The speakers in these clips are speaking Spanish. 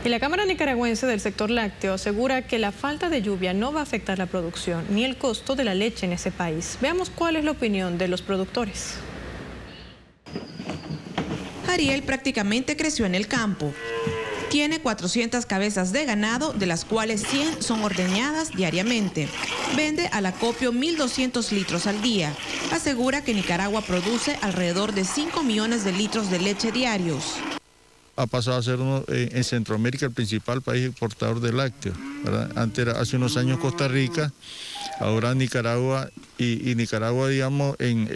Y la Cámara Nicaragüense del Sector Lácteo asegura que la falta de lluvia no va a afectar la producción ni el costo de la leche en ese país. Veamos cuál es la opinión de los productores. Ariel prácticamente creció en el campo. Tiene 400 cabezas de ganado, de las cuales 100 son ordeñadas diariamente. Vende al acopio 1.200 litros al día. Asegura que Nicaragua produce alrededor de 5 millones de litros de leche diarios. Ha pasado a ser en Centroamérica el principal país exportador de lácteos, ¿verdad? Antes era, hace unos años Costa Rica, ahora Nicaragua y Nicaragua, digamos, en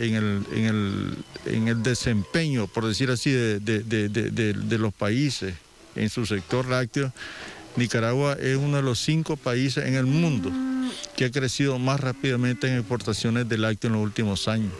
el desempeño, por decir así, de los países en su sector lácteo. Nicaragua es uno de los 5 países en el mundo que ha crecido más rápidamente en exportaciones de lácteos en los últimos años.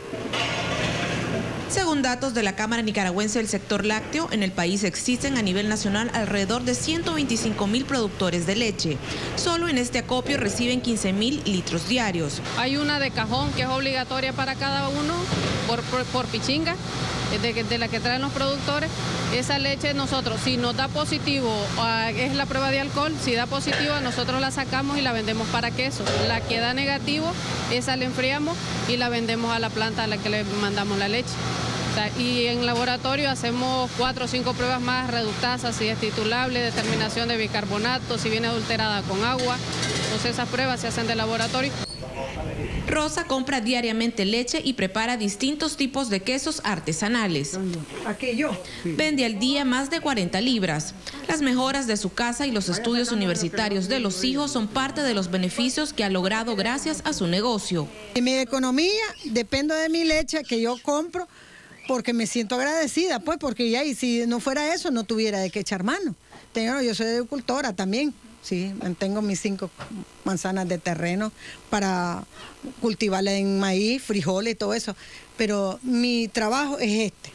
Según datos de la Cámara Nicaragüense del Sector Lácteo, en el país existen a nivel nacional alrededor de 125.000 productores de leche. Solo en este acopio reciben 15.000 litros diarios. Hay una de cajón que es obligatoria para cada uno por pichinga, de la que traen los productores. Esa leche nosotros, si nos da positivo, es la prueba de alcohol, si da positivo nosotros la sacamos y la vendemos para queso. La que da negativo, esa la enfriamos y la vendemos a la planta a la que le mandamos la leche. Y en laboratorio hacemos 4 o 5 pruebas más: reductasa, si es titulable, determinación de bicarbonato, si viene adulterada con agua. Entonces esas pruebas se hacen de laboratorio. Rosa compra diariamente leche y prepara distintos tipos de quesos artesanales. Vende al día más de 40 libras. Las mejoras de su casa y los estudios universitarios de los hijos son parte de los beneficios que ha logrado gracias a su negocio. En mi economía dependo de mi leche que yo compro, porque me siento agradecida, pues, porque ya, y si no fuera eso, no tuviera de qué echar mano. Yo soy agricultora también, sí, mantengo mis 5 manzanas de terreno para cultivarla en maíz, frijoles y todo eso, pero mi trabajo es este.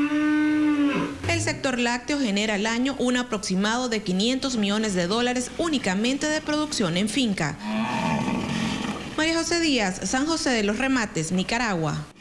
El sector lácteo genera al año un aproximado de $500 millones únicamente de producción en finca. María José Díaz, San José de los Remates, Nicaragua.